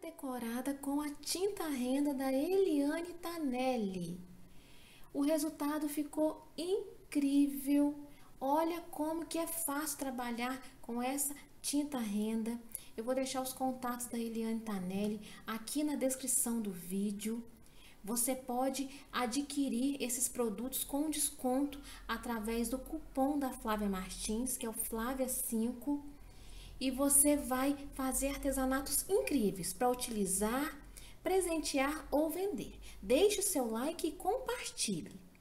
decorada com a tinta renda da Eliane Tanelli. O resultado ficou incrível. Olha como que é fácil trabalhar com essa tinta renda. Eu vou deixar os contatos da Eliane Tanelli aqui na descrição do vídeo. Você pode adquirir esses produtos com desconto através do cupom da Flávia Martins, que é o Flávia5. E você vai fazer artesanatos incríveis para utilizar, presentear ou vender. Deixe o seu like e compartilhe.